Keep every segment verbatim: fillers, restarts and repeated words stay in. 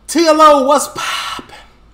TheeLitOne, what's poppin'?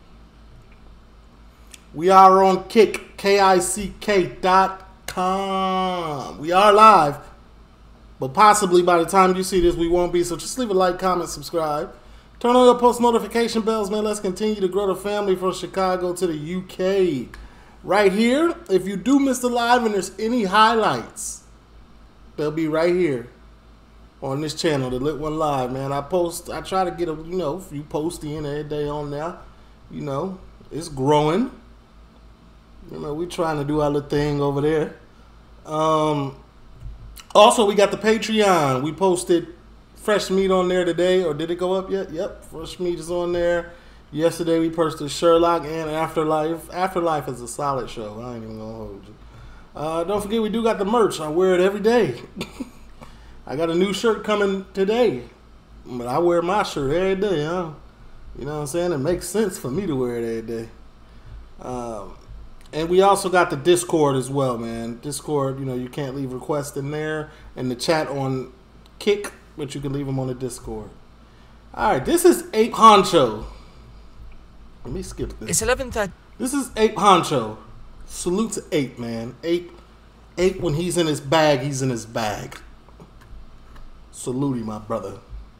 We are on Kick, K I C K dot com. We are live, but possibly by the time you see this, we won't be. So just leave a like, comment, subscribe. Turn on your post notification bells, man. Let's continue to grow the family from Chicago to the U K. Right here, if you do miss the live and there's any highlights, they'll be right here on this channel, the Lit One Live, man. I post, I try to get a, you know, a few posts in every day on there. You know, it's growing. You know, we trying to do our little thing over there. Um, also, we got the Patreon. We posted fresh meat on there today, or did it go up yet? Yep, fresh meat is on there. Yesterday we posted Sherlock and Afterlife. Afterlife is a solid show. I ain't even gonna hold you. Uh, don't forget, we do got the merch. I wear it every day. I got a new shirt coming today, but I wear my shirt every day, huh? You know what I'm saying? It makes sense for me to wear it every day. Um, and we also got the Discord as well, man. Discord, you know, you can't leave requests in there, and the chat on Kick, but you can leave them on the Discord. All right, this is A P E Huncho. Let me skip this. It's eleven thirty. This is A P E Huncho. Salute to Ape, man. Ape, Ape, when he's in his bag, he's in his bag. Salute you, my brother.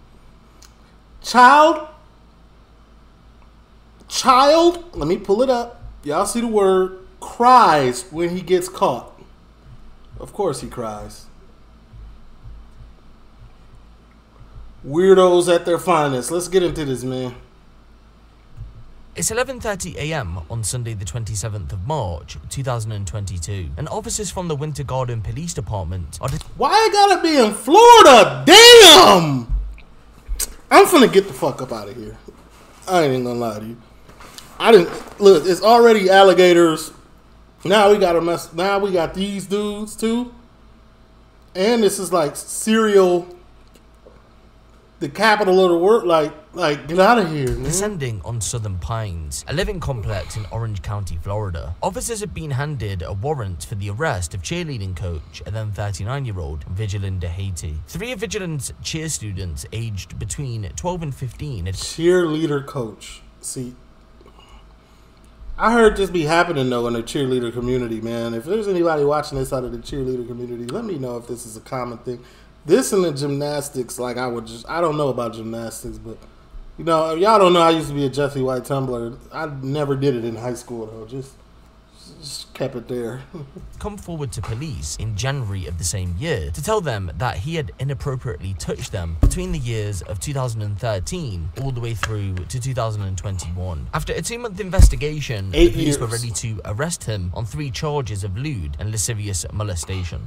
Child. Child. Let me pull it up. Y'all see the word. Cries when he gets caught. Of course he cries. Weirdos at their finest. Let's get into this, man. It's eleven thirty a m on Sunday the twenty-seventh of March two thousand twenty-two, and officers from the Winter Garden Police Department are... Why I gotta be in Florida? Damn! I'm finna get the fuck up out of here. I ain't even gonna lie to you. I didn't... Look, it's already alligators. Now we gotta mess... Now we got these dudes, too. And this is like serial... The capital of the world, like, like, get out of here, man. Descending on Southern Pines, a living complex in Orange County, Florida. Officers have been handed a warrant for the arrest of cheerleading coach and then thirty-nine-year-old Vigilin de Haiti. Three of Vigilin's cheer students aged between twelve and fifteen. Cheerleader coach. See, I heard this be happening, though, in the cheerleader community, man. If there's anybody watching this out of the cheerleader community, let me know if this is a common thing. This and the gymnastics, like I would just, I don't know about gymnastics, but, you know, y'all don't know I used to be a Jesse White tumbler. I never did it in high school, though. Just, just kept it there. Come forward to police in January of the same year to tell them that he had inappropriately touched them between the years of two thousand thirteen all the way through to two thousand twenty-one. After a two-month investigation, Eight the police years. were ready to arrest him on three charges of lewd and lascivious molestation.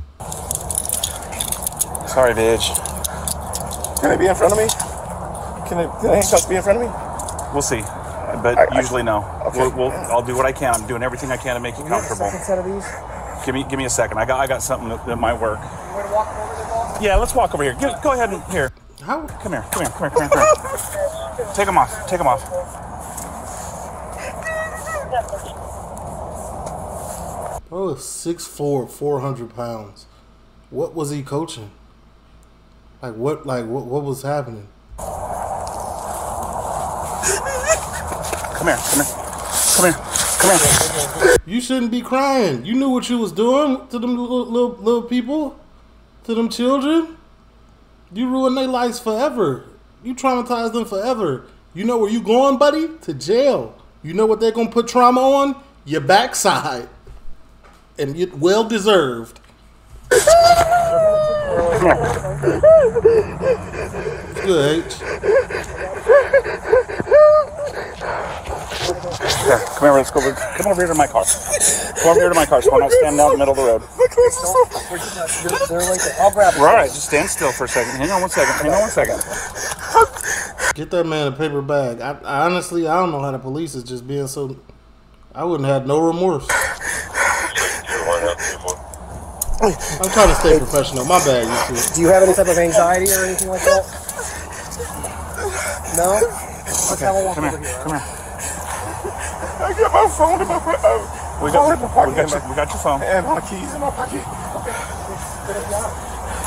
Sorry, bitch. Can they be in front of me? Can, they, can the handcuffs be in front of me? We'll see, but I, usually no. Okay. We'll, we'll, I'll do what I can. I'm doing everything I can to make you comfortable. Second set of these? Give me, give me a second. I got, I got something that, that might work. You want to walk over there, boss? Yeah, let's walk over here. Go, go ahead and here. How? Come here, come here, come here, come here, come here. Take them off. Take them off. Oh, six foot four, four hundred pounds. What was he coaching? Like what? Like what? What was happening? Come here, come here, come here, come here. You shouldn't be crying. You knew what you was doing to them little, little, little people, to them children. You ruined their lives forever. You traumatized them forever. You know where you going, buddy? To jail. You know what they're gonna put trauma on? Your backside, and it well deserved. Good. Here, come here, let's go over. Come over here to my car. Come over here to my car so we're not standing out in the middle of the road. I'll grab it. All right, just stand still for a second. Hang on one second. Hang on one second. Get that man a paper bag. I, I honestly, I don't know how the police is just being so. I wouldn't have no remorse. I'm trying to stay professional. My bad, you two. Do you have any type of anxiety or anything like that? No? Let's have a walk Come over here, here. come here. I got my phone in my pocket. Uh, We got, we got, your, we got your phone. And my keys in my pocket.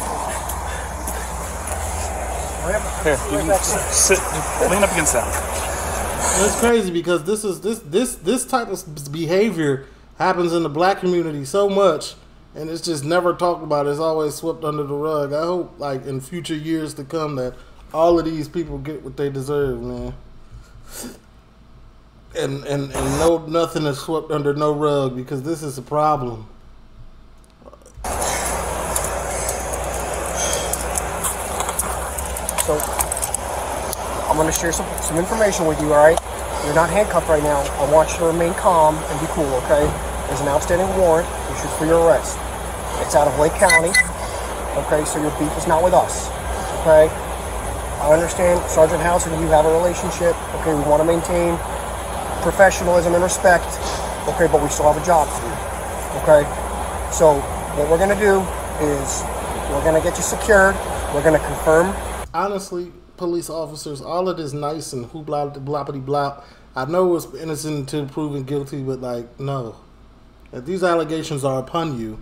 Here, you can sit, lean up against that. And it's crazy because this is this this this type of behavior happens in the black community so much, and it's just never talked about. It's always swept under the rug. I hope, like in future years to come, that all of these people get what they deserve, man. And and and no, nothing is swept under no rug, because this is a problem. So I'm going to share some, some information with you, all right? You're not handcuffed right now. I want you to remain calm and be cool, okay? There's an outstanding warrant issued for your arrest. It's out of Lake County, okay? So your beef is not with us, okay? I understand, Sergeant House and you have a relationship, okay? We want to maintain professionalism and respect, okay? But we still have a job to do, okay? So what we're going to do is we're going to get you secured. We're going to confirm. Honestly, police officers, all of this nice and hoopla bloppity blop. I know it's innocent until proven guilty, but like, no. If these allegations are upon you.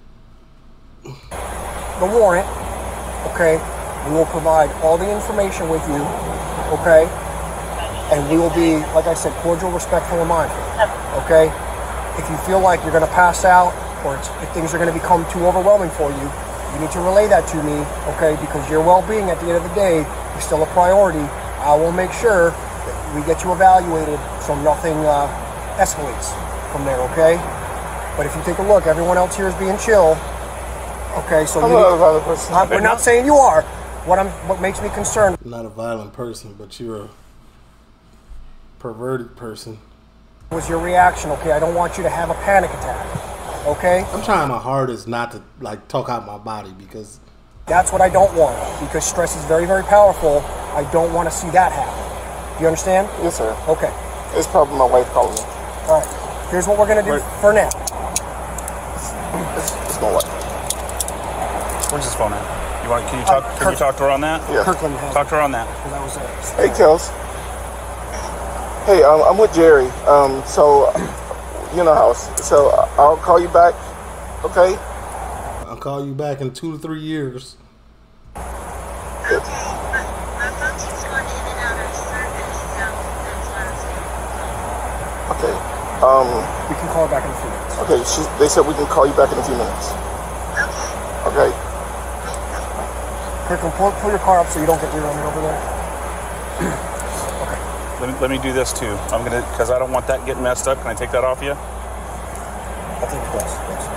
The warrant, okay, we will provide all the information with you, okay, and we will be, like I said, cordial, respectful, and mindful, okay? If you feel like you're going to pass out, or it's, if things are going to become too overwhelming for you, you need to relay that to me, okay, because your well-being at the end of the day is still a priority. I will make sure that we get you evaluated so nothing uh, escalates from there, okay? But if you take a look, everyone else here is being chill. Okay, so I'm you not a violent person. Uh, we're not saying you are. What I'm, what makes me concerned. I'm not a violent person, but you're a perverted person. Was your reaction? Okay, I don't want you to have a panic attack. Okay. I'm trying my hardest not to like talk out my body, because that's what I don't want. Because stress is very, very powerful. I don't want to see that happen. Do you understand? Yes, sir. Okay. It's probably my wife calling me. All right. Here's what we're gonna do Where, for now. It's, it's my wife. Where's his phone at? You want? Can you talk? Uh, can Kirk, you talk to her on that? Yeah. Kirkland has Talk to her on that. That was it. Hey, Kels. Hey, um, I'm with Jerry. Um, so, you know house. So I'll call you back. Okay. I'll call you back in two to three years. Okay, but my phone keeps going in and out of service, so that's what I'm saying. Okay. Um. We can call her back in a few minutes. Okay. She, they said we can call you back in a few minutes. Okay. Okay. Kirkland, pull, pull your car up so you don't get rear-ended over there. Okay. Let me, let me do this too. I'm gonna, because I don't want that getting messed up. Can I take that off you? I think it does. Yes.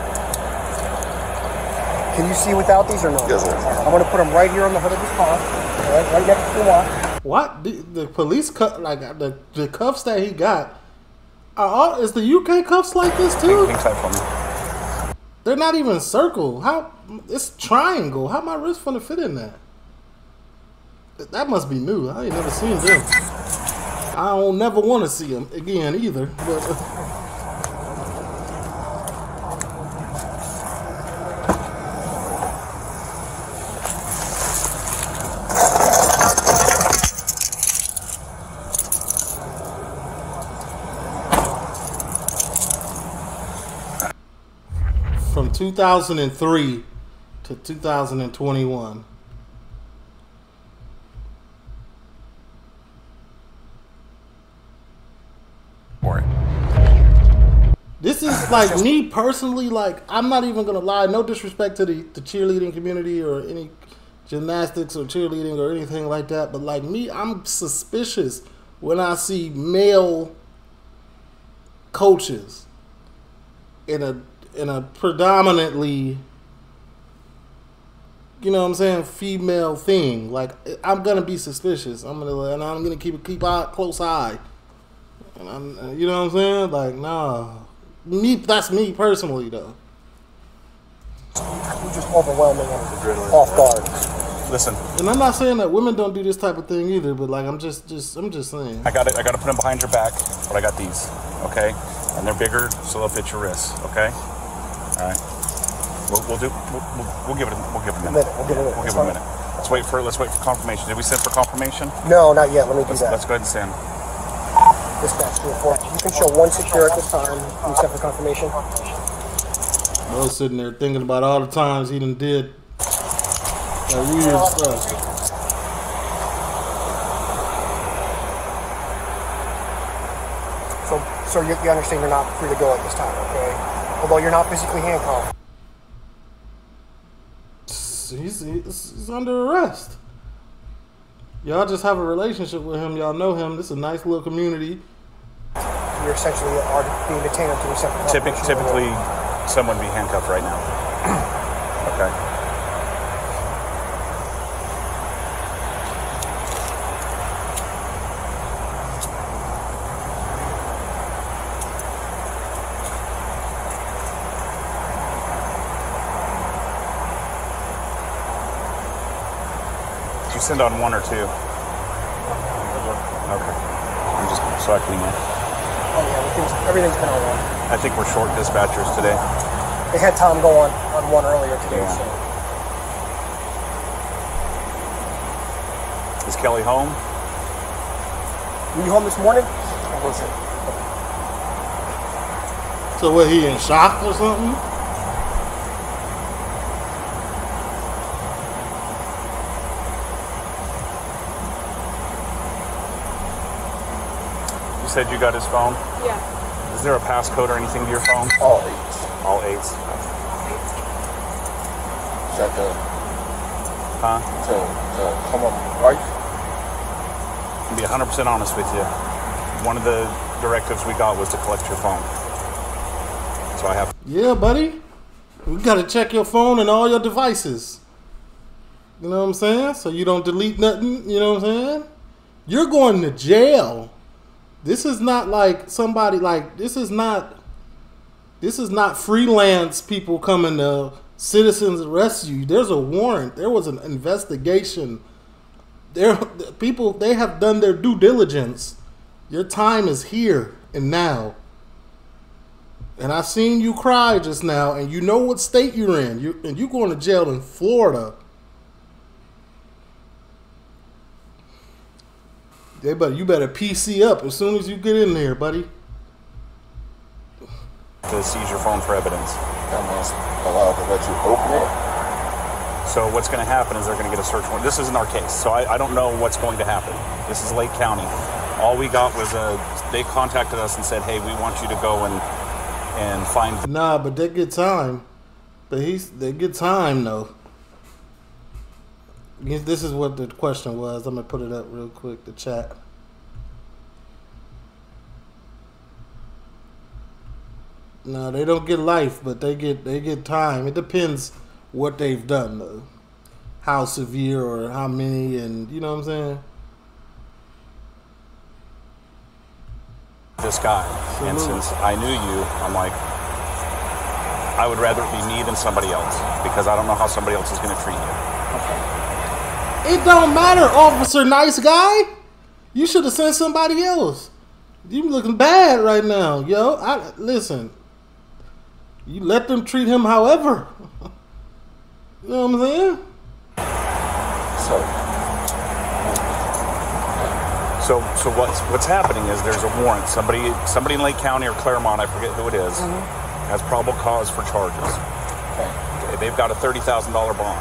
Can you see without these or no? Yes, sir. I'm going to put them right here on the hood of this car, right, right next to the lock. What the, the police cut like the the cuffs that he got? Are all, is the U K cuffs like this too? Hang tight for me. They're not even circle. How it's triangle? How my wrist gonna fit in that? That must be new. I ain't never seen them. I don't never want to see them again either. But. From two thousand three to two thousand twenty-one. This is like me personally, like I'm not even gonna lie, no disrespect to the, the cheerleading community or any gymnastics or cheerleading or anything like that, but like me, I'm suspicious when I see male coaches in a in a predominantly, you know what I'm saying, female thing. Like I'm gonna be suspicious. I'm gonna and I'm gonna keep a keep a close eye. And I'm, you know what I'm saying? Like nah, me. That's me personally though. You're just overwhelming and off guard. Listen. And I'm not saying that women don't do this type of thing either, but like I'm just just I'm just saying. I got it. I got to put them behind your back, but I got these. Okay, and they're bigger, so they'll fit your wrists. Okay. All right. We'll, we'll do. We'll, we'll, we'll give it. We'll give it a minute. We'll give it a minute. We'll give it a minute. Let's wait for. Let's wait for confirmation. Did we send for confirmation? No, not yet. Let me do Let's, that. let's go ahead and send. Dispatch to report. You can show one secure at this time. Can you send for confirmation? I was sitting there thinking about all the times he done did that weird stuff. So you, you understand you're not free to go at this time, okay? Although you're not physically handcuffed. He's, he's, he's under arrest. Y'all just have a relationship with him. Y'all know him. This is a nice little community. You're essentially are being detained until we set the Typically, typically someone would be handcuffed right now. Okay. You send on one or two? Okay. I'm just so I clean it. Oh yeah, everything's, everything's been on one. I think we're short dispatchers today. They had Tom go on, on one earlier today, Yeah. so. Is Kelly home? Were you home this morning? So what, he in shock or something? You said you got his phone? Yeah. Is there a passcode or anything to your phone? All eight. All eights. Is that the Huh? to, to come up right? To be one hundred percent honest with you, one of the directives we got was to collect your phone. So I have. Yeah, buddy. We gotta check your phone and all your devices. You know what I'm saying? So you don't delete nothing. You know what I'm saying? You're going to jail. This is not like somebody like this is not. This is not freelance people coming to citizens arrest you. There's a warrant. There was an investigation. There, people they have done their due diligence. Your time is here and now. And I seen you cry just now, and you know what state you're in. You and you going to jail in Florida. They better you better P C up as soon as you get in there, buddy. To seize your phone for evidence. That means allowed to let you open it. So what's going to happen is they're going to get a search warrant. This isn't our case, so I, I don't know what's going to happen. This is Lake County. All we got was a. They contacted us and said, "Hey, we want you to go and and find." Nah, but they get time. But he's they get time though. This is what the question was. I'm gonna put it up real quick. The chat. No, they don't get life, but they get they get time. It depends what they've done, though. How severe or how many, and you know what I'm saying. This guy, and since I knew you, I'm like, I would rather it be me than somebody else because I don't know how somebody else is going to treat you. It don't matter, officer, nice guy. You should have sent somebody else. You looking bad right now, yo. I listen. You let them treat him however. You know what I'm saying? So, So, so what's what's happening is there's a warrant. Somebody, somebody in Lake County or Claremont, I forget who it is, Mm-hmm. has probable cause for charges. okay. They've got a thirty thousand dollar bond.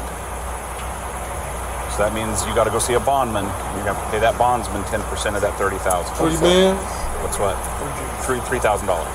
So that means you got to go see a bondman. You got to pay that bondsman ten percent of that thirty thousand. Three man. What's what? Three three thousand dollars.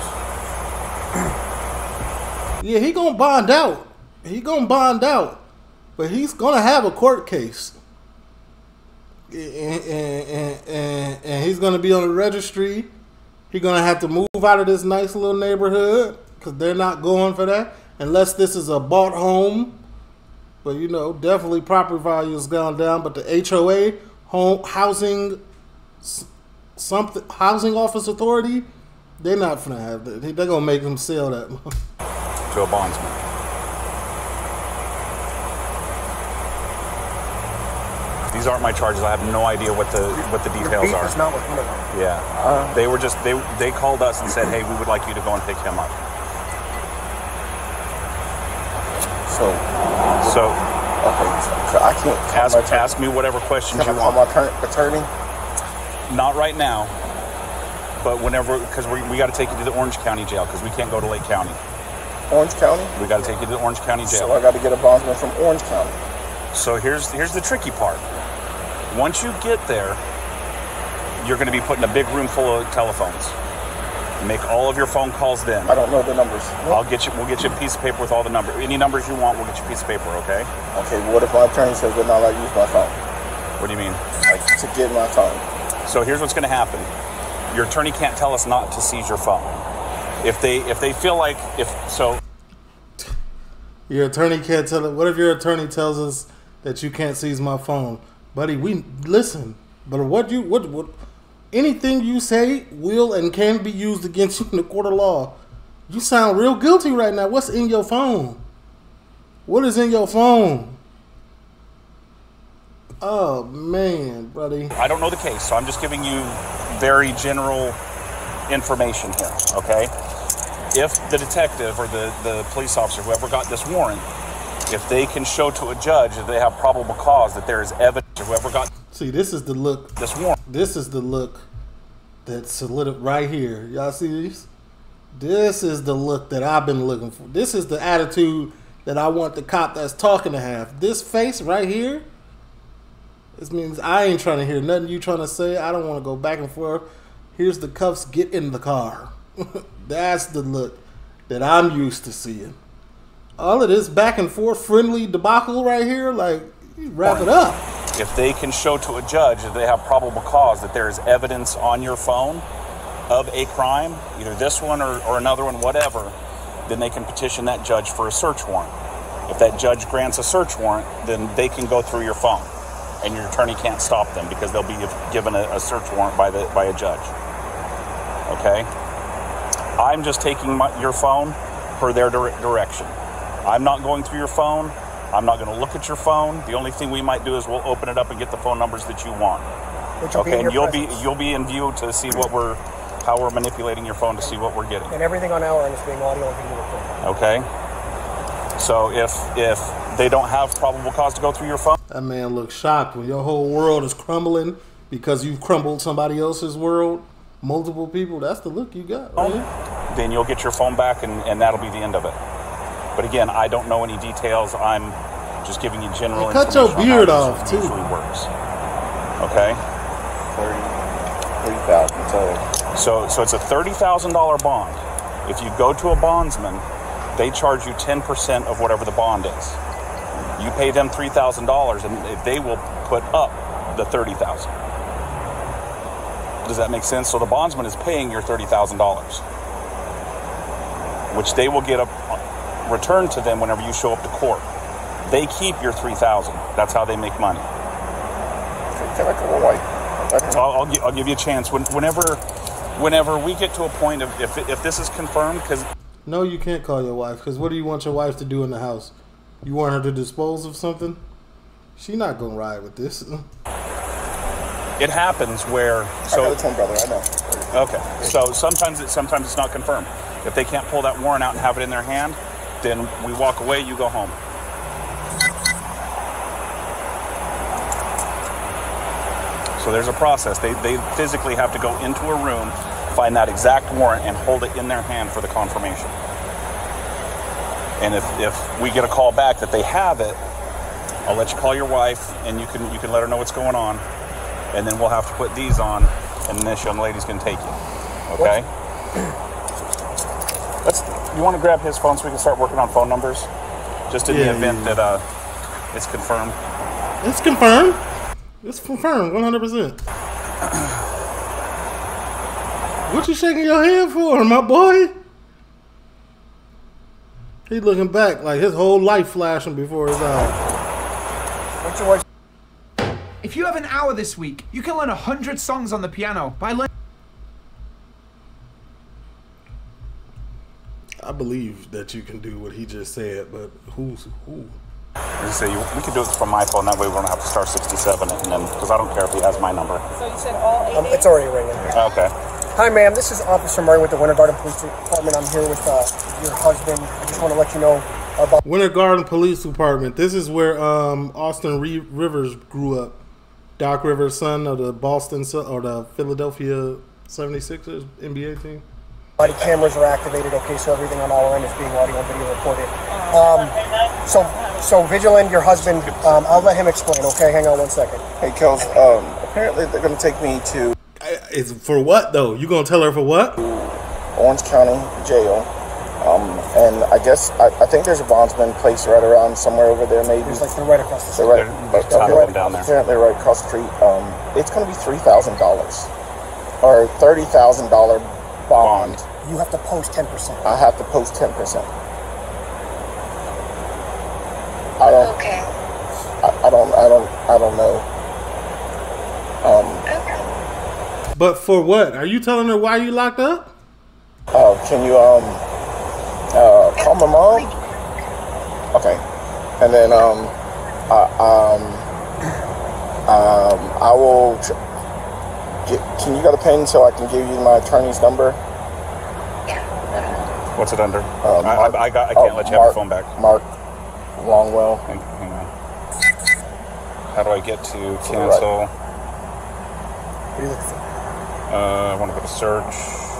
Yeah, he gonna bond out. He gonna bond out, but he's gonna have a court case, and, and, and, and, and he's gonna be on the registry. He's gonna have to move out of this nice little neighborhood because they're not going for that unless this is a bought home. But you know, definitely property value has gone down. But the H O A, home housing, something housing office authority, they're not gonna have that. They're gonna make him sell that. To a bondsman. These aren't my charges. I have no idea what the what the Your details beef are. is not with one of them. Yeah, Uh, they were just they they called us and said, "Hey, we would like you to go and pick him up." So, So okay. So I can't call ask my attorney. ask me whatever questions Can I you call want. my current attorney? Not right now, but whenever because we we got to take you to the Orange County jail because we can't go to Lake County. Orange County? We got to take you to the Orange County jail. So I got to get a bondsman from Orange County. So here's here's the tricky part. Once you get there, you're going to be put in a big room full of telephones. Make all of your phone calls then. I don't know the numbers. I'll get you. We'll get you a piece of paper with all the numbers. Any numbers you want, we'll get you a piece of paper. Okay. Okay. What if my attorney says they're not allowed to use my phone? What do you mean? Like to get my phone. So here's what's going to happen. Your attorney can't tell us not to seize your phone. If they if they feel like if so. Your attorney can't tell it. What if your attorney tells us that you can't seize my phone, buddy? We listen. But what you what what anything you say will and can be used against you in the court of law. You sound real guilty right now. What's in your phone? What is in your phone? Oh man, buddy. I don't know the case, so I'm just giving you very general information here. Okay. If the detective or the, the police officer, whoever got this warrant, if they can show to a judge that they have probable cause, that there is evidence, or whoever got... See, this is the look. This warrant. This is the look that's solid right here. Y'all see these? This is the look that I've been looking for. This is the attitude that I want the cop that's talking to have. This face right here, this means I ain't trying to hear nothing you trying to say. I don't want to go back and forth. Here's the cuffs. Get in the car. That's the look that I'm used to seeing. All of this back and forth friendly debacle right here, like, wrap it up. If they can show to a judge that they have probable cause, that there is evidence on your phone of a crime, either this one or, or another one, whatever, then they can petition that judge for a search warrant. If that judge grants a search warrant, then they can go through your phone, and your attorney can't stop them because they'll be given a, a search warrant by the by a judge. Okay? I'm just taking my, your phone per their dire direction. I'm not going through your phone. I'm not going to look at your phone. The only thing we might do is we'll open it up and get the phone numbers that you want. Which will okay, be and you'll presence. be you'll be in view to see what we're how we're manipulating your phone to see what we're getting. And everything on our end is being audio and video recorded. Okay. So if if they don't have probable cause to go through your phone, that man looks shocked when your whole world is crumbling because you've crumbled somebody else's world. Multiple people, that's the look you got, right? Then you'll get your phone back, and, and that'll be the end of it. But again, I don't know any details. I'm just giving you general you cut your beard off, too. Usually works. Okay? thirty thousand. So, so it's a thirty thousand dollar bond. If you go to a bondsman, they charge you ten percent of whatever the bond is. You pay them three thousand dollars, and they will put up the thirty thousand dollars. Does that make sense? So the bondsman is paying your thirty thousand dollars, which they will get a return to them whenever you show up to court. They keep your three thousand dollars. That's how they make money. Can I call my wife? I'll, I'll, I'll give you a chance. When, whenever, whenever we get to a point of if if this is confirmed, because no, you can't call your wife. Because what do you want your wife to do in the house? You want her to dispose of something? She not gonna ride with this. It happens where so. I got a twin brother. I know. Okay, so sometimes it sometimes it's not confirmed. If they can't pull that warrant out and have it in their hand, then we walk away. You go home. So there's a process. They they physically have to go into a room, find that exact warrant, and hold it in their hand for the confirmation. And if if we get a call back that they have it, I'll let you call your wife, and you can you can let her know what's going on. And then we'll have to put these on, and then this young lady's going to take you. Okay? Let's. You want to grab his phone so we can start working on phone numbers? Just in yeah, the event yeah. that uh, it's confirmed. It's confirmed. It's confirmed, one hundred percent. What you shaking your head for, my boy? He looking back like his whole life flashing before his eyes. What's your wife? If you have an hour this week, you can learn a hundred songs on the piano by learning. I believe that you can do what he just said, but who's who? As I say, we could do it from my phone. That way we don't have to star sixty-seven, and then because I don't care if he has my number. So you said all eight? Um, it's already ringing. Okay. Hi, ma'am. This is Officer Murray with the Winter Garden Police Department. I'm here with uh, your husband. I just want to let you know about Winter Garden Police Department. This is where um, Austin Re Rivers grew up. Doc Rivers, son of the Boston or the Philadelphia seventy-sixers N B A team. body cameras are activated. Okay, so everything on our end is being audio and video recorded. Um, so, so Vigilant, your husband. Um, I'll let him explain. Okay, hang on one second. Hey, Kels. Um, apparently they're going to take me to It's for what though? You gonna tell her for what? Orange County Jail. Um, and I guess, I, I think there's a bondsman place right around somewhere over there, maybe. It's like they're right across the street. They're right, There's a ton of right, them down there. Apparently right across the street. Um, it's going to be three thousand dollars or thirty thousand dollars bond. You have to post ten percent. I have to post ten percent. I don't, Okay. I, I don't, I don't, I don't know. Um, Okay. But for what? Are you telling her why you locked up? uh, can you, um, uh, call my mom? Okay. And then, um, I, um, um, I will, tr- get, can you got a pen so I can give you my attorney's number? Yeah. What's it under? Um, I, Mark- I, I, got, I can't oh, let you Mark, have your phone back. Mark Longwell. Hang, hang on. How do I get to the cancel? What are you looking for? Uh, I want to go to search.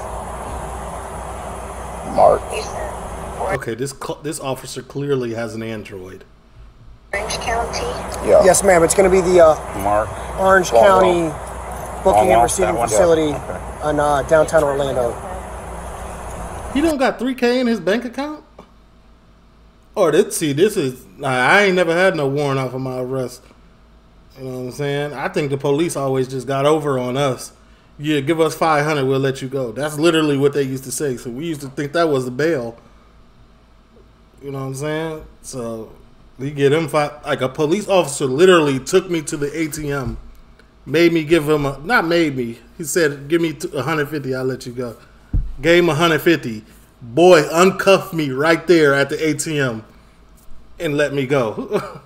Mark. You said Okay, this cl- this officer clearly has an Android. Orange County. Yeah. Yes, ma'am. It's going to be the uh, Mark. Orange Longwell. County Booking Longwell, and Receiving that one? Facility Yeah, okay. in uh, downtown Orlando. He don't got three K in his bank account? Or this, see, this is, I ain't never had no warrant out for my arrest. You know what I'm saying? I think the police always just got over on us. Yeah, give us five hundred, we'll let you go. That's literally what they used to say. So we used to think that was the bail. You know what I'm saying? So we get him five, like a police officer literally took me to the A T M, made me give him a, not made me, he said, give me one hundred fifty, I'll let you go. Gave him one hundred fifty. Boy, uncuffed me right there at the A T M and let me go.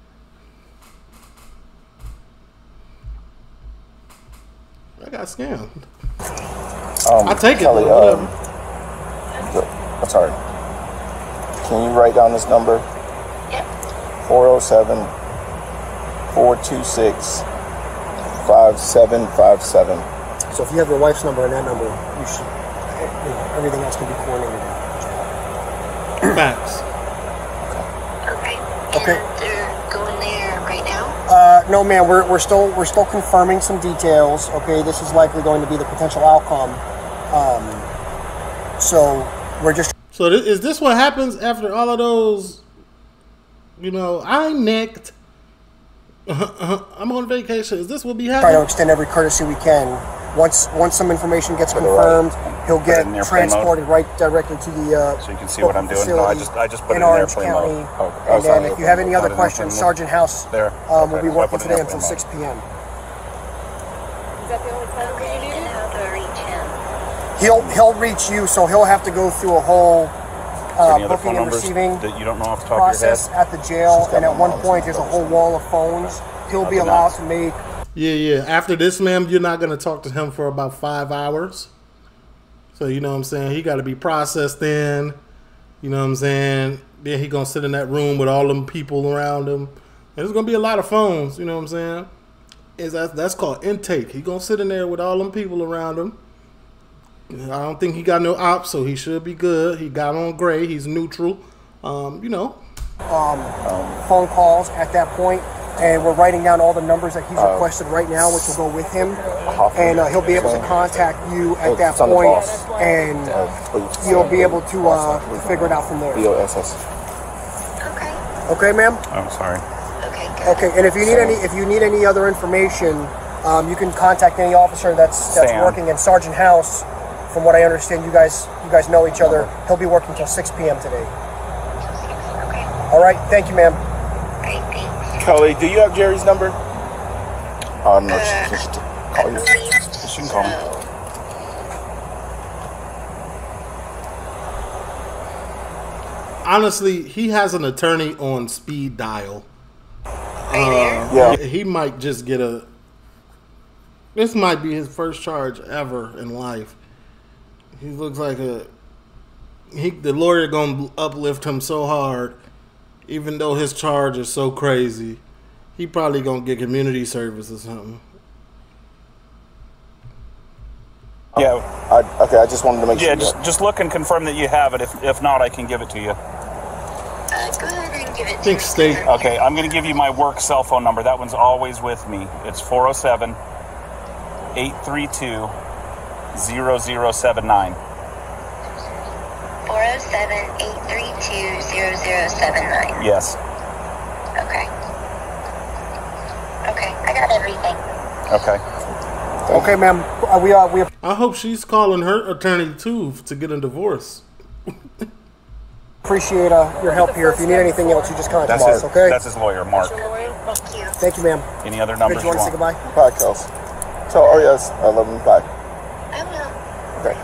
I got scammed. Um, I take it, Kelly, though, um, the- I'm sorry. Can you write down this number? Yep. four oh seven, four two six, five seven five seven. So if you have your wife's number and that number, you should, you know, everything else can be coordinated. Facts. Okay. Okay. And they're going there right now. Uh, no, man. We're, we're still we're still confirming some details. Okay, this is likely going to be the potential outcome. Um, so we're just. So th- is this what happens after all of those, you know, I'm nicked, I'm on vacation. Is this what be trying to happening? extend every courtesy we can. Once once some information gets Put it right. confirmed, he'll Put it get in airplane transported right directly to the uh, So you can see what I'm doing. No, I just I just put in it in Orange airplane County. mode. Oh, And sorry, then if you have any airplane other mode. questions, Put it in Sergeant House There. um, will Okay. be I working put it in today until airplane six p.m. Okay. And how do I reach him? He'll he'll reach you, so he'll have to go through a whole uh, Any other booking phone and numbers receiving that you don't know off the top of your process head? at the jail. She's got And at my one mom's point, there's a number. whole wall of phones. He'll be That'd be allowed nice. to make. Yeah, yeah. After this, ma'am, you're not going to talk to him for about five hours. So, you know what I'm saying? He got to be processed in. You know what I'm saying? Then he going to sit in that room with all them people around him. And there's going to be a lot of phones. You know what I'm saying? Is that, that's called intake. He going to sit in there with all them people around him. I don't think he got no ops, so he should be good. He got on gray. He's neutral. Um, you know. um, phone calls at that point, and we're writing down all the numbers that he's requested right now, which will go with him, and uh, he'll be able to contact you at that It's on the point, boss. and Uh, please. you'll be able to uh, to figure it out from there. B O S S. Okay. Okay, ma'am. I'm sorry. Okay, good. Okay, and if you need any if you need any other information, um, you can contact any officer that's that's Sam. working in Sergeant House. From what I understand, you guys you guys know each other. He'll be working till six p.m. today. Okay. All right, thank you, ma'am. Great, thanks. Kelly, do you have Jerry's number? Oh, no, she, she, she call you. She can call me. So, Honestly, he has an attorney on speed dial. are you there? Yeah. He might just get a. This might be his first charge ever in life. He looks like a. He the lawyer gonna uplift him so hard, even though his charge is so crazy. He probably gonna get community service or something. Yeah. I, okay, I just wanted to make Yeah, sure. just just look and confirm that you have it. If if not, I can give it to you. Uh, go ahead and give it to Think me, state- sir. Okay, I'm going to give you my work cell phone number. That one's always with me. It's four oh seven, eight three two, zero zero seven nine. four oh seven, eight three two, zero zero seven nine. Yes. Okay. Okay, I got everything. Okay. Okay, ma'am. Uh, we are. We are. I hope she's calling her attorney too to get a divorce. Appreciate uh, your help here. If you need anything else, you just contact That's us, his, okay? that's his lawyer, Mark. Thank you. Thank you, ma'am. Any other numbers Did you want to say want? goodbye? Bye, Kels. So, oh yes, I love him. Bye. I will. Okay.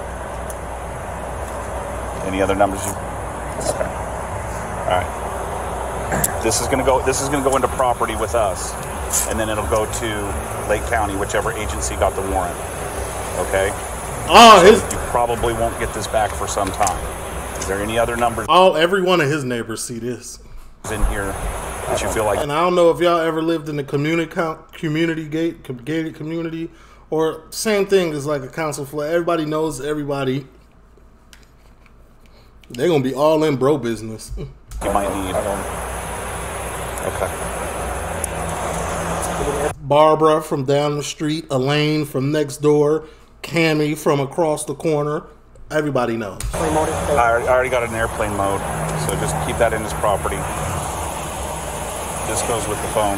Any other numbers you? Okay. All right. This is gonna go. This is gonna go into property with us, and then it'll go to Lake County, whichever agency got the warrant. Okay. Oh, So his you probably won't get this back for some time. Is there any other numbers all every one of his neighbors see this. in here that you feel like? And I don't know if y'all ever lived in the community community gate gated community, or same thing as like a council flat. Everybody knows everybody. They're gonna be all in bro business. You might need. Okay. Barbara from down the street, Elaine from next door, Cammy from across the corner. Everybody knows. Play mode. I already, I already got it in airplane mode, so just keep that in his property. This goes with the phone.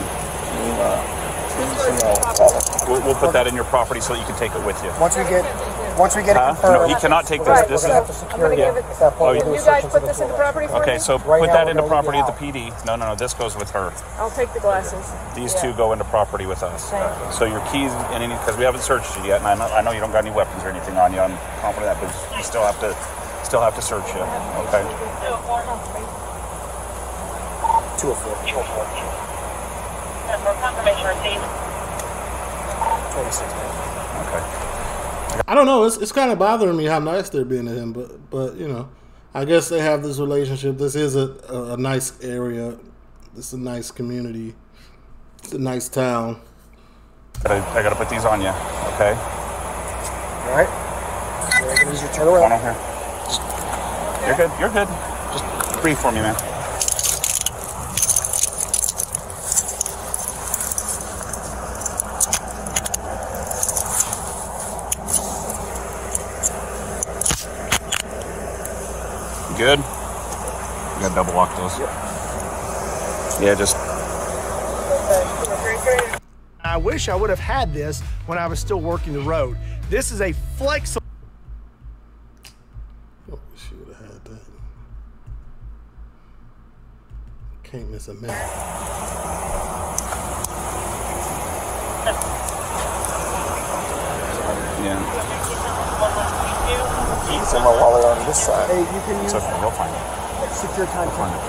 We'll, we'll put that in your property so that you can take it with you. Once we get, once we get Huh? it confirmed. No, he cannot take this. This is. At the security. Yeah. At that point, Oh, we'll do you a You guys search put into this in the floor. property for Okay, me? so Right put now, that we're into gonna property leave at it the P D. No, no, no. This goes with her. I'll take the glasses. These Yeah. two go into property with us. So your keys and any, because we haven't searched you yet, and I know, I know you don't got any weapons or anything on you. I'm confident that, but you still have to, still have to search you. Okay. Two or four. Confirmation received. Twenty-six. Okay. I don't know. It's it's kind of bothering me how nice they're being to him, but but you know, I guess they have this relationship. This is a a, a nice area. It's a nice community. It's a nice town. Gotta, I gotta put these on you. Okay. All right. We're gonna use your turn Come on around. over here. You're good. You're good. Just breathe for me, man. You good? You gotta double lock those. Yeah, just. I wish I would have had this when I was still working the road. This is a flexible. Oh, she would have had that. Can't miss a minute. Yeah. It's in my wallet on this side. Hey, you can use It's okay. We'll find it. secure time.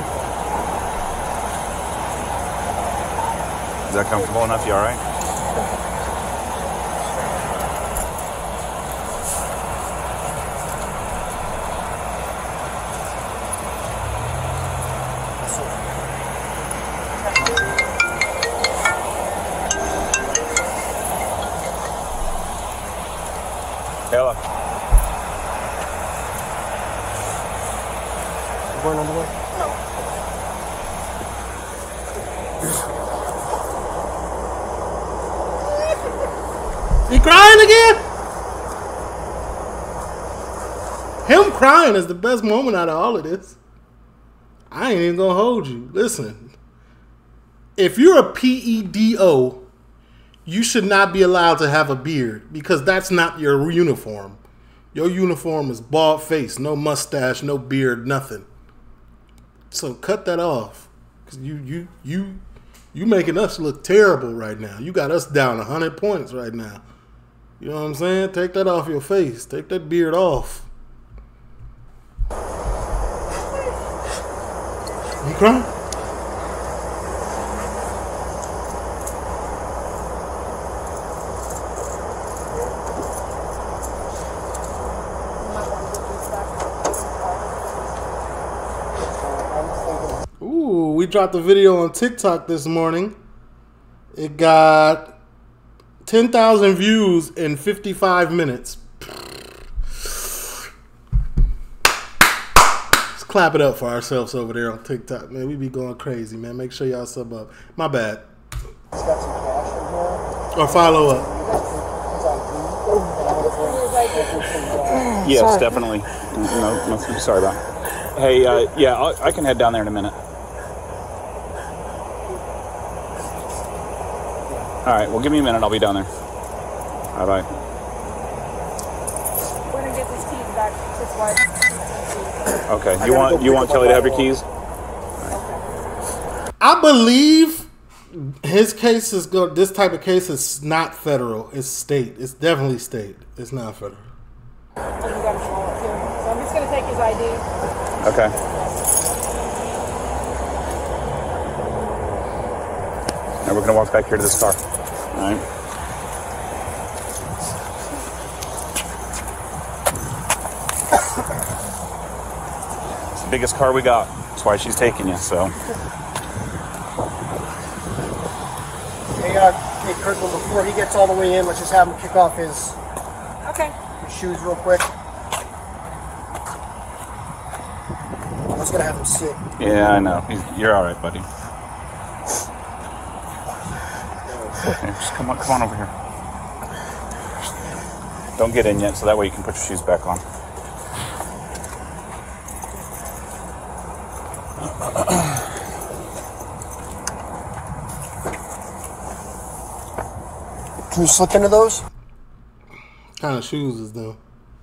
Is that comfortable enough? You all right? Hello. You going on the way? He crying again? Him crying is the best moment out of all of this. I ain't even gonna hold you. Listen, if you're a P E D O, you should not be allowed to have a beard because that's not your uniform. Your uniform is bald face, no mustache, no beard, nothing. So cut that off, cause you you you you making us look terrible right now. You got us down a hundred points right now. You know what I'm saying? Take that off your face. Take that beard off. You crying? Ooh, we dropped a video on TikTok this morning. It got ten thousand views in fifty-five minutes. Let's clap it up for ourselves over there on TikTok, man. We be going crazy, man. Make sure y'all sub up. My bad. He's got some cash in here. Or follow up. His I D. And I'm gonna bring everything down. Yes, Sorry. definitely. No, no, sorry about it. Hey, uh, yeah, I'll, I can head down there in a minute. All right, well, give me a minute. I'll be down there. Bye bye. We're gonna get these keys back. This way. Okay. You want you want Kelly to have your keys? I believe his case is good. This type of case is not federal. It's state. It's definitely state. It's not federal. Oh, you got his wallet too. So I'm just gonna take his I D. Okay. Now we're gonna walk back here to this car. All right. It's the biggest car we got. That's why she's taking you. So. Hey, uh, hey, Kirkland, before he gets all the way in, let's just have him kick off his, Okay. his shoes real quick. I'm just gonna have him sit. Yeah, I know. He's, you're all right, buddy. Okay, just come on, come on over here. Don't get in yet, so that way you can put your shoes back on. Can you slip into those? What kind of shoes is them?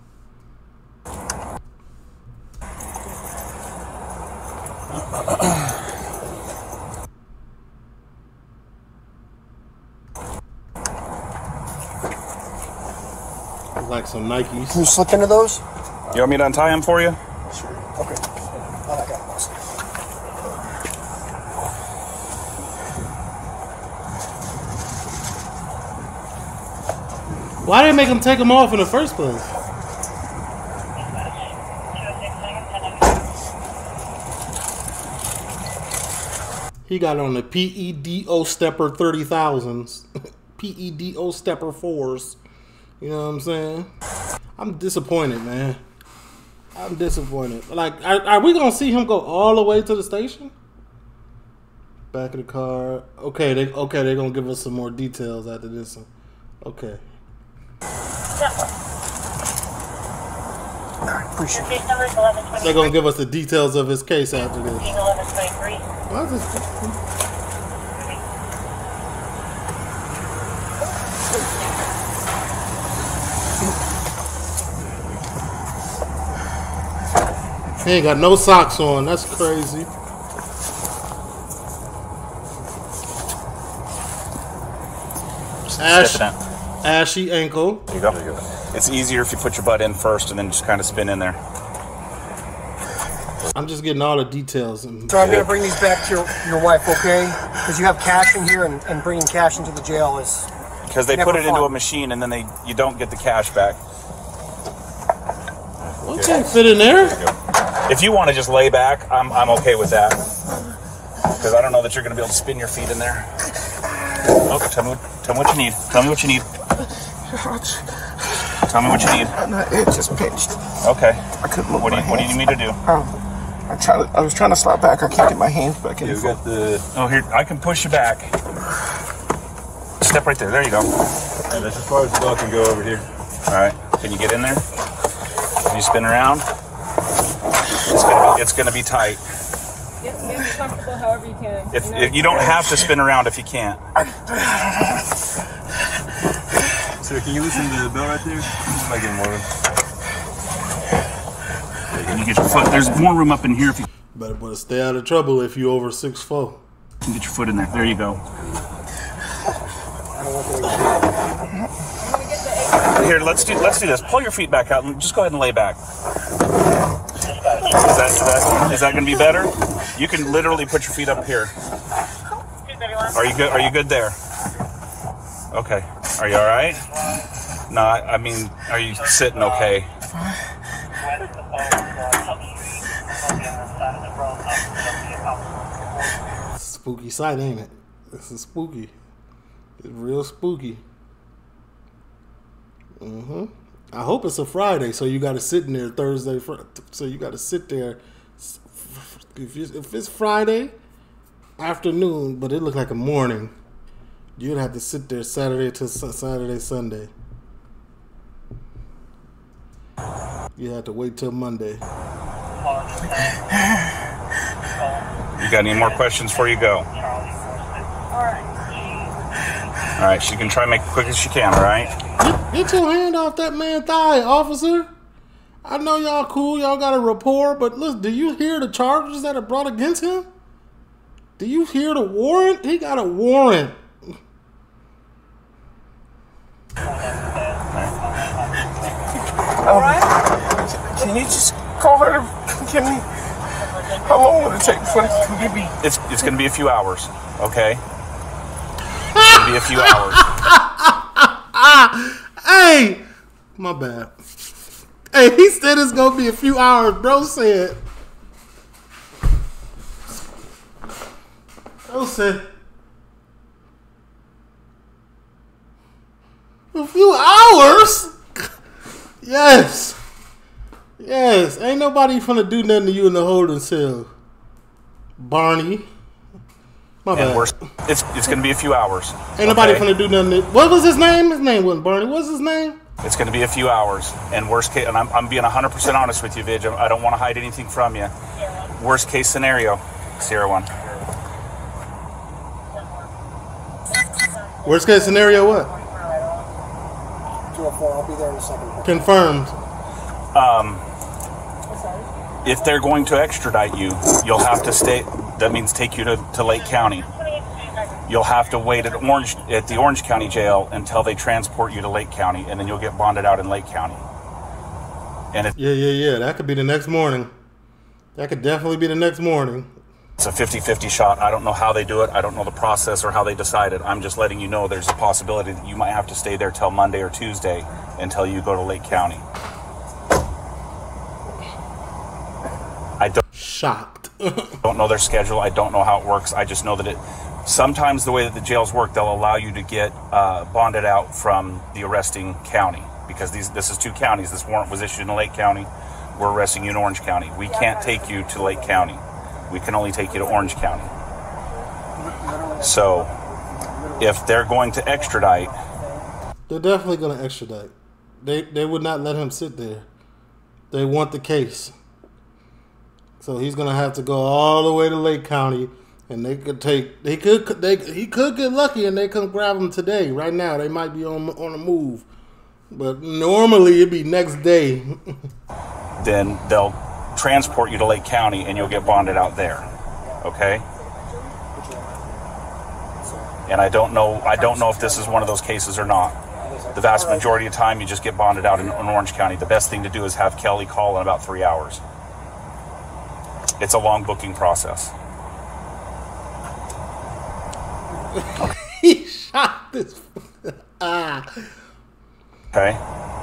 Like some Nikes. Can you slip into those? You want me to untie them for you? Sure. Okay. Oh, I got those. Why didn't they make him take them off in the first place? He got on the P E D O Stepper thirty thousands. P E D O Stepper fours. You know what I'm saying? I'm disappointed, man. I'm disappointed. Like, are, are we going to see him go all the way to the station? Back of the car. Okay, they okay, they're going to give us some more details after this one. Okay. Appreciate it. They're going to give us the details of his case after this. Why is this? He ain't got no socks on. That's crazy. Ash, ashy ankle. There you go. There you go. It's easier if you put your butt in first and then just kind of spin in there. I'm just getting all the details. So I'm going to bring these back to your, your wife, okay? Because you have cash in here, and, and bringing cash into the jail is Because they never put it fun. into a machine and then they you don't get the cash back. One can't fit in there. If you want to just lay back, I'm, I'm okay with that. Because I don't know that you're going to be able to spin your feet in there. Okay, tell me, tell me what you need. Tell me what you need. Tell me what you need. It just pinched. Okay. I couldn't move What do my you, what do you need me to do? Um, I tried. To, I was trying to slide back. I can't get my hands back in. You got the. Oh, here. I can push you back. Step right there. There you go. Yeah, that's as far as the dog can go over here. All right. Can you get in there? Can you spin around? It's gonna be, it's gonna be tight. Get, get comfortable however you can. If, you know? if you don't have to spin around if you can't. Sir, can you loosen the bell right there? Just might get more room. Can you get your foot? There's more room up in here if you Better, better stay out of trouble if you over six foot. can get your foot in there. There you go. Here, let's do let's do this. Pull your feet back out and just go ahead and lay back. Is that, is that, is that going to be better? You can literally put your feet up here. Are you good? Are you good there? Okay. Are you all right? No, I, I mean, are you sitting okay? Spooky sight, ain't it? This is spooky. It's real spooky. Mm-hmm. I hope it's a Friday, so you got to sit in there Thursday. Fr- So you got to sit there. If, you, if it's Friday afternoon, but it looked like a morning, you'd have to sit there Saturday to Saturday, Sunday. You had to wait till Monday. You got any more questions before you go? All right, she can try and make it quick as she can, all right? Get, get your hand off that man's thigh, officer. I know y'all cool, y'all got a rapport, but listen, do you hear the charges that are brought against him? Do you hear the warrant? He got a warrant. Um, can you just call her to give me? How long will it take before they can give me? It's it's gonna be a few hours, okay? It's gonna be a few hours. Hey, my bad. Hey, he said it's gonna be a few hours. Bro said. Bro said. A few hours? Yes. Yes. Ain't nobody finna do nothing to you in the holding cell, Barney. My And bad. we're, it's it's gonna be a few hours. Ain't nobody okay? finna do nothing. To, what was his name? His name wasn't Barney. What's his name? It's gonna be a few hours. And worst case, and I'm I'm being one hundred percent honest with you, Vidge. I don't want to hide anything from you. Worst case scenario, Sierra One. Worst case scenario, what? two oh four, I'll be there in a second. Confirmed. Um, if they're going to extradite you, you'll have to stay. That means take you to, to Lake County. You'll have to wait at Orange at the Orange County jail until they transport you to Lake County, and then you'll get bonded out in Lake County. And it's, Yeah, yeah, yeah. That could be the next morning. That could definitely be the next morning. it's a fifty fifty shot. I don't know how they do it. I don't know the process or how they decide it. I'm just letting you know there's a possibility that you might have to stay there till Monday or Tuesday until you go to Lake County. I don't Shocked. don't know their schedule. I don't know how it works. I just know that it. Sometimes the way that the jails work, they'll allow you to get uh, bonded out from the arresting county because these this is two counties. This warrant was issued in Lake County. We're arresting you in Orange County. We can't take you to Lake County. We can only take you to Orange County. So, if they're going to extradite, They're definitely going to extradite. They they would not let him sit there. They want the case. So he's going to have to go all the way to Lake County, and they could take they could they he could get lucky and they come grab him today. Right now they might be on on the move. But normally it'd be next day. then they'll transport you to Lake County and you'll get bonded out there. Okay? And I don't know I don't know if this is one of those cases or not. The vast majority of the time you just get bonded out in, in Orange County. The best thing to do is have Kelly call in about three hours. It's a long booking process. He shot this. ah. Okay?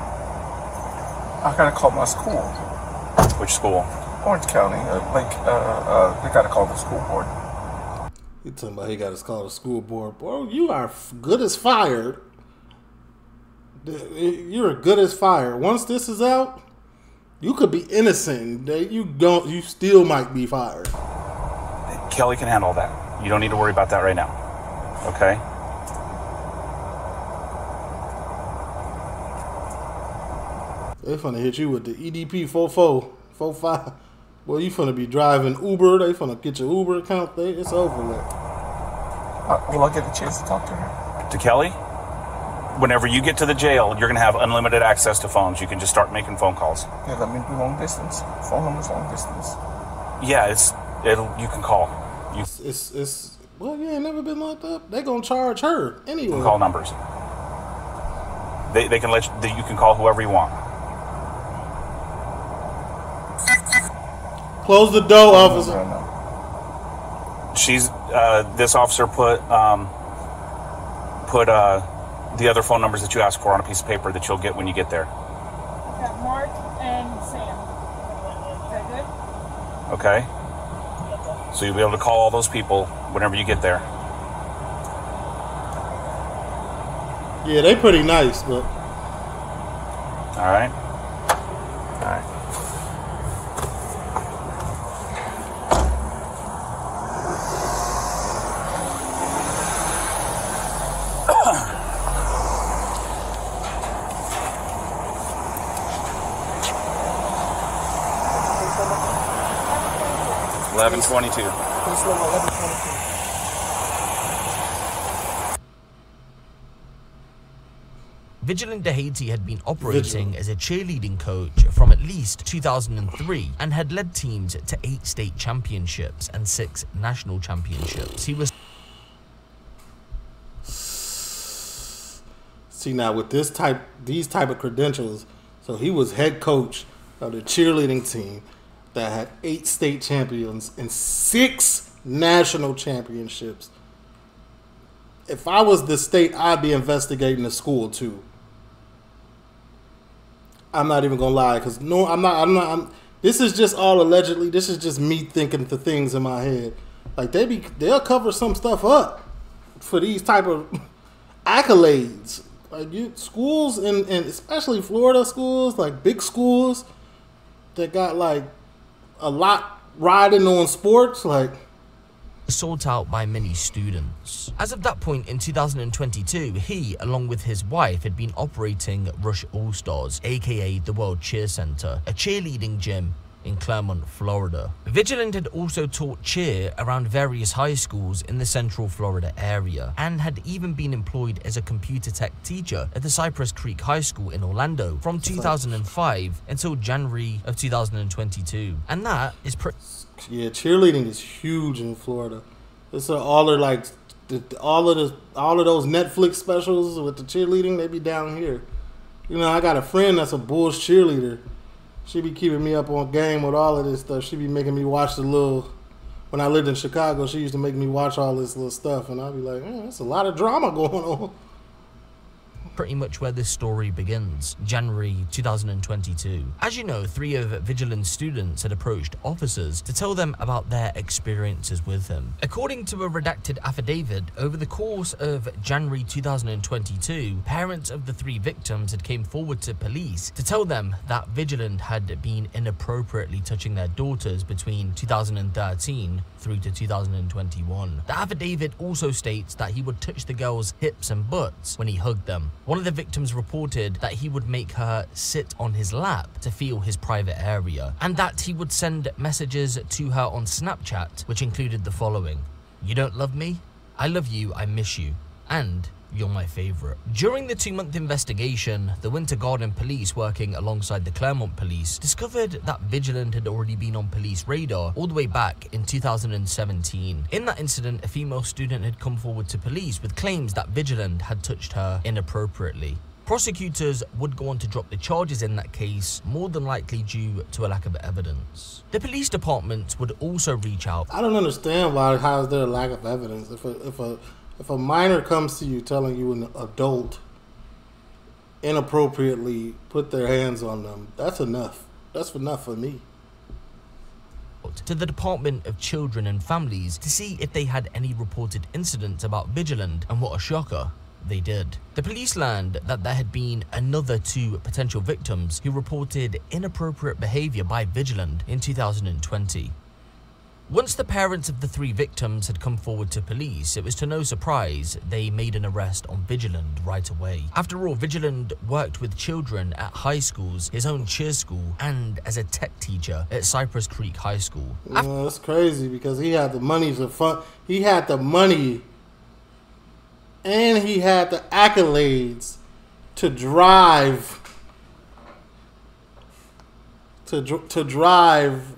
I gotta call my school. Which school? Orange County. Uh, like, uh, uh, they gotta call the school board. You talking about he got to call the school board? Boy, you are good as fired. You're good as fire. Once this is out, you could be innocent. You don't. You still might be fired. Kelly can handle that. You don't need to worry about that right now. Okay? They finna hit you with the E D P four four, four five. Boy, you finna be driving Uber. They finna get your Uber account. They, it's over with. Uh, will I get a chance to talk to her? To Kelly? Whenever you get to the jail, you're going to have unlimited access to phones. You can just start making phone calls. Yeah, let me do long distance. Phone number's long distance. Yeah, it's it'll you can call. You It's, it's, it's well, you ain't never been locked up. They gonna charge her anyway. can call numbers. They they can let you, you can call whoever you want. Close the door, officer. She's uh, this officer put um, put uh, the other phone numbers that you asked for on a piece of paper that you'll get when you get there. Got Mark and Sam. Is that good? Okay. So you'll be able to call all those people whenever you get there. Yeah, they pretty nice, but All right. All right. eleven twenty-two. Case number eleven twenty-two. Vigilant de Haiti had been operating as a cheerleading coach from at least two thousand three and had led teams to eight state championships and six national championships. He was... See, now with this type, these type of credentials, so he was head coach of the cheerleading team that had eight state champions and six national championships. If I was the state, I'd be investigating the school too. I'm not even gonna lie, because no, I'm not. I'm not. I'm, this is just all allegedly. This is just me thinking the things in my head. Like they be, they'll cover some stuff up for these type of accolades. Like you, schools and and especially Florida schools, like big schools that got like a lot riding on sports, like. Sought out by many students. As of that point in two thousand twenty-two, he, along with his wife, had been operating Rush All Stars, aka the World Cheer Center, a cheerleading gym in Clermont, Florida. Vigilant had also taught cheer around various high schools in the Central Florida area and had even been employed as a computer tech teacher at the Cypress Creek High School in Orlando from two thousand five until January of two thousand twenty-two. And that is pretty... Yeah, cheerleading is huge in Florida. It's a, all of like the, all of the all of those Netflix specials with the cheerleading. They be down here. You know, I got a friend that's a Bulls cheerleader. She be keeping me up on game with all of this stuff. She be making me watch the little. When I lived in Chicago, she used to make me watch all this little stuff, and I'd be like, "Man, that's a lot of drama going on." Pretty much where this story begins, January two thousand twenty-two. As you know, three of Vigilant's students had approached officers to tell them about their experiences with him. According to a redacted affidavit, over the course of January two thousand twenty-two, parents of the three victims had came forward to police to tell them that Vigilant had been inappropriately touching their daughters between two thousand thirteen through to two thousand twenty-one. The affidavit also states that he would touch the girls' hips and butts when he hugged them. One of the victims reported that he would make her sit on his lap to feel his private area, and that he would send messages to her on Snapchat, which included the following: "You don't love me? I love you, I miss you, and you're my favorite." During the two-month investigation, the Winter Garden Police, working alongside the Clermont Police, discovered that Vigilant had already been on police radar all the way back in two thousand seventeen. In that incident, a female student had come forward to police with claims that Vigilant had touched her inappropriately. Prosecutors would go on to drop the charges in that case, more than likely due to a lack of evidence. The police department would also reach out. I don't understand why. How is there a lack of evidence? If a if a If a minor comes to you telling you an adult inappropriately put their hands on them, that's enough. That's enough for me. To the Department of Children and Families to see if they had any reported incidents about Vigilant, and what a shocker, they did. The police learned that there had been another two potential victims who reported inappropriate behavior by Vigilant in two thousand twenty. Once the parents of the three victims had come forward to police, it was to no surprise they made an arrest on Vigilant right away. After all, Vigilant worked with children at high schools, his own cheer school, and as a tech teacher at Cypress Creek High School. Well, that's crazy because he had the money to fund. He had the money, and he had the accolades to drive to to drive.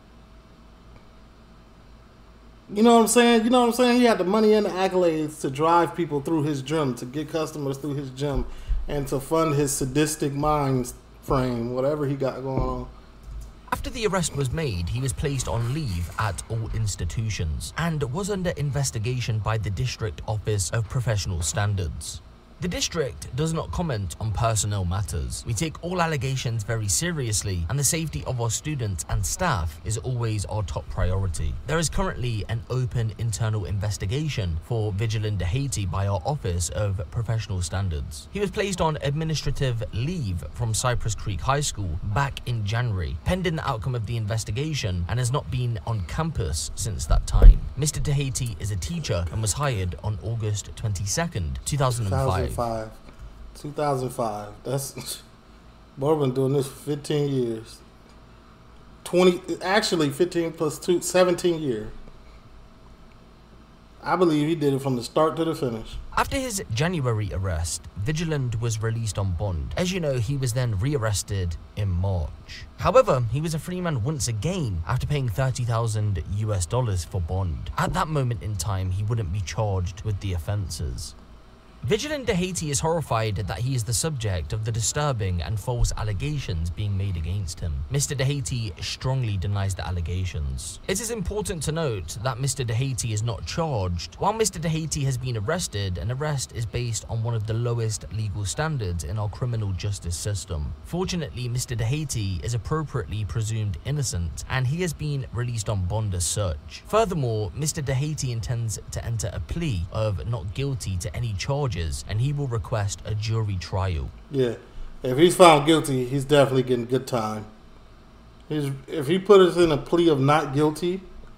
You know what I'm saying? You know what I'm saying? He had the money and the accolades to drive people through his gym, to get customers through his gym, and to fund his sadistic mind frame, whatever he got going on. After the arrest was made, he was placed on leave at all institutions and was under investigation by the District Office of Professional Standards. The district does not comment on personnel matters. We take all allegations very seriously, and the safety of our students and staff is always our top priority. There is currently an open internal investigation for Vigilant de Haiti by our Office of Professional Standards. He was placed on administrative leave from Cypress Creek High School back in January, pending the outcome of the investigation, and has not been on campus since that time. Mister de Haiti is a teacher and was hired on August twenty-second, two thousand five. two thousand five. That's boy, been doing this for fifteen years. twenty, actually fifteen plus two, seventeen years. I believe he did it from the start to the finish. After his January arrest, Vigilant was released on bond. As you know, he was then rearrested in March. However, he was a free man once again after paying thirty thousand U S dollars for bond. At that moment in time, he wouldn't be charged with the offences. Vigilant de Haiti is horrified that he is the subject of the disturbing and false allegations being made against him. Mister de Haiti strongly denies the allegations. It is important to note that Mister de Haiti is not charged. While Mister de Haiti has been arrested, an arrest is based on one of the lowest legal standards in our criminal justice system. Fortunately, Mister de Haiti is appropriately presumed innocent, and he has been released on bond as such. Furthermore, Mister de Haiti intends to enter a plea of not guilty to any charges, and he will request a jury trial. Yeah, if he's found guilty, he's definitely getting good time. He's, if he put us in a plea of not guilty,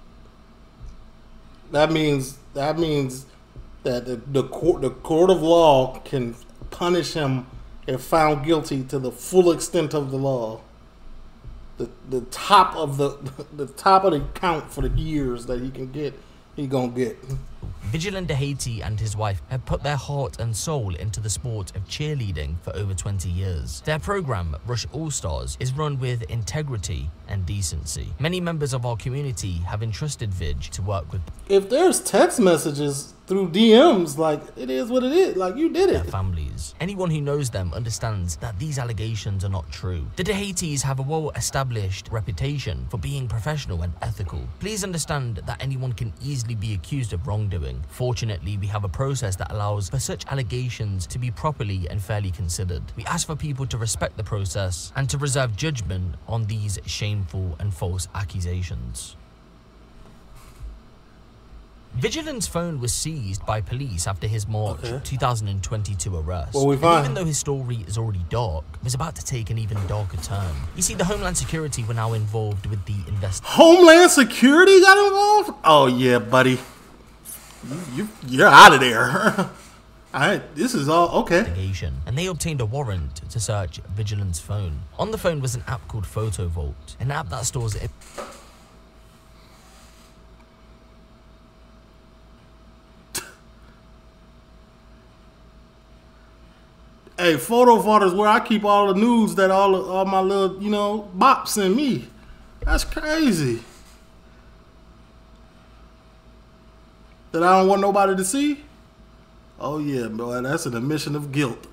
that means that means that the, the court the court of law can punish him if found guilty to the full extent of the law. The the top of the the top of the count for the years that he can get, he gonna get. Vigilant de Haiti and his wife have put their heart and soul into the sport of cheerleading for over twenty years. Their program, Rush All Stars, is run with integrity and decency. Many members of our community have entrusted Vig to work with. If there's text messages through D Ms, like, it is what it is. Like, you did it. Their families. Anyone who knows them understands that these allegations are not true. The de Haitis have a well-established reputation for being professional and ethical. Please understand that anyone can easily be accused of wrongdoing. Fortunately, we have a process that allows for such allegations to be properly and fairly considered. We ask for people to respect the process and to reserve judgment on these shameful and false accusations. Vigilant's phone was seized by police after his March okay. two thousand twenty-two arrest. Well, we and even though his story is already dark, it was about to take an even darker turn. You see, the Homeland Security were now involved with the investigation. Homeland Security got involved? Oh yeah, buddy. You, you, you're out of there. Alright, this is all okay. And they obtained a warrant to search Vigilant's phone. On the phone was an app called Photo Vault, an app that stores it. Hey, Photo Vault is where I keep all the news that all all my little, you know, bops send me. That's crazy. That I don't want nobody to see? Oh yeah, boy, that's an admission of guilt.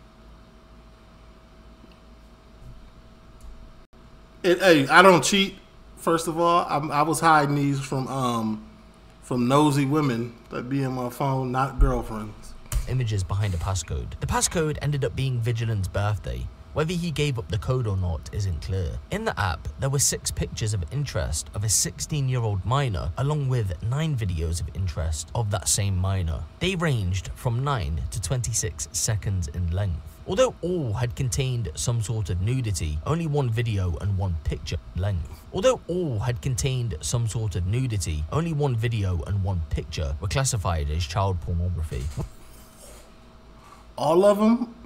It, hey, I don't cheat. First of all, I, I was hiding these from um from nosy women that be in my phone, not girlfriends. Images behind a passcode. The passcode ended up being Vigilant's birthday. Whether he gave up the code or not isn't clear. In the app, there were six pictures of interest of a sixteen-year-old minor, along with nine videos of interest of that same minor. They ranged from nine to twenty-six seconds in length. Although all had contained some sort of nudity, only one video and one picture length. Although all had contained some sort of nudity, only one video and one picture were classified as child pornography. All of them?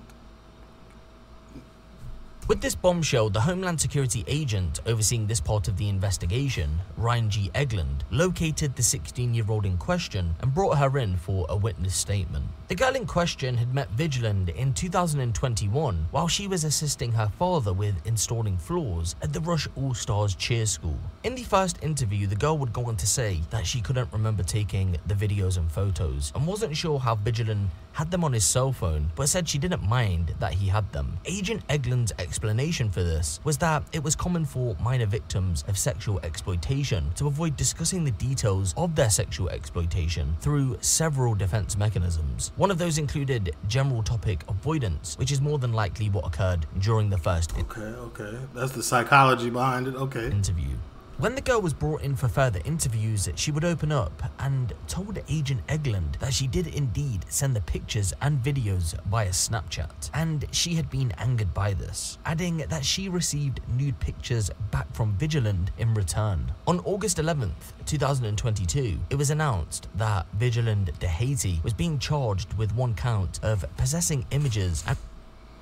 With this bombshell, the Homeland Security agent overseeing this part of the investigation, Ryan G. Egland, located the sixteen-year-old in question and brought her in for a witness statement. The girl in question had met Vigilant in two thousand twenty-one while she was assisting her father with installing floors at the Rush All-Stars cheer school. In the first interview, the girl would go on to say that she couldn't remember taking the videos and photos and wasn't sure how Vigilant had them on his cell phone, but said she didn't mind that he had them. Agent Egland's explanation for this was that it was common for minor victims of sexual exploitation to avoid discussing the details of their sexual exploitation through several defense mechanisms. One of those included general topic avoidance, which is more than likely what occurred during the first okay, okay. That's the psychology behind it, okay. interview. When the girl was brought in for further interviews, she would open up and told Agent Egland that she did indeed send the pictures and videos via Snapchat, and she had been angered by this, adding that she received nude pictures back from Vigilant in return. On August eleventh, two thousand twenty-two, it was announced that Vigilant de Haiti was being charged with one count of possessing images and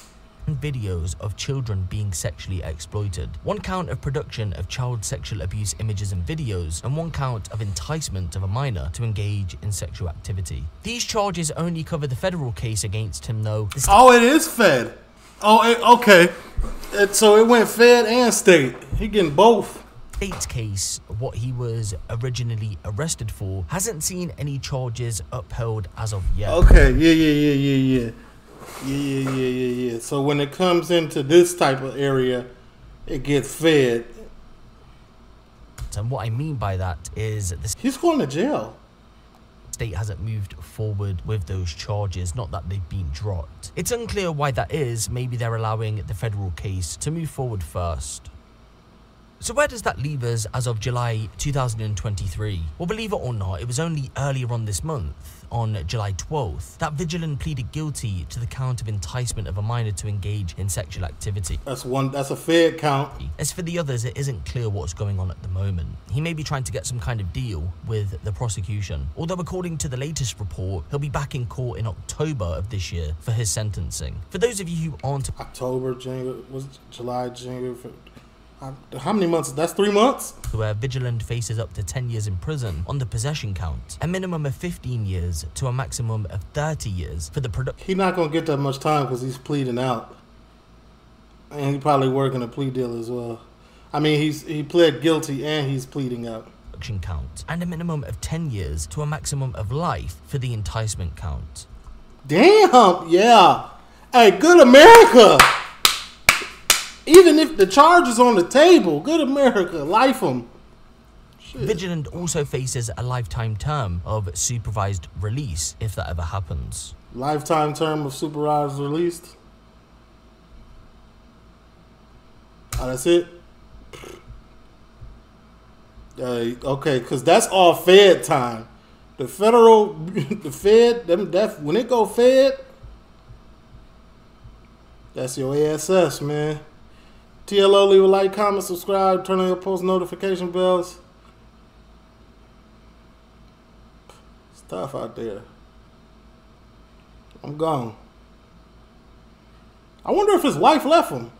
and videos of children being sexually exploited, one count of production of child sexual abuse images and videos, and one count of enticement of a minor to engage in sexual activity. These charges only cover the federal case against him, though. Oh, it is fed. Oh, it, okay. It, so it went fed and state. He getting both. State's case, what he was originally arrested for, hasn't seen any charges upheld as of yet. Okay, yeah, yeah, yeah, yeah, yeah. Yeah, yeah, yeah, yeah, yeah. So when it comes into this type of area, it gets fed. And what I mean by that is the he's going to jail. State hasn't moved forward with those charges, not that they've been dropped. It's unclear why that is. Maybe they're allowing the federal case to move forward first. So where does that leave us as of July two thousand twenty-three? Well, believe it or not, it was only earlier on this month, on July twelfth, that Vigilant pleaded guilty to the count of enticement of a minor to engage in sexual activity. That's one, that's a fed count. As for the others, it isn't clear what's going on at the moment. He may be trying to get some kind of deal with the prosecution, although according to the latest report, he'll be back in court in October of this year for his sentencing. For those of you who aren't... October, January, was it July, January... How many months? That's three months? Where Vigilant faces up to ten years in prison on the possession count, a minimum of fifteen years to a maximum of thirty years for the production. He's not going to get that much time because he's pleading out. And he's probably working a plea deal as well. I mean, he's he pled guilty and he's pleading out. Count, and a minimum of ten years to a maximum of life for the enticement count. Damn, yeah. Hey, good America. Even if the charge is on the table, good America, life him. Shit. Vigilant also faces a lifetime term of supervised release if that ever happens. Lifetime term of supervised release? Oh, that's it? Uh, okay, because that's all Fed time. The federal, the Fed, them, that, when it go Fed, that's your A S S, man. T L O, leave a like, comment, subscribe, turn on your post notification bells. It's tough out there. I'm gone. I wonder if his wife left him.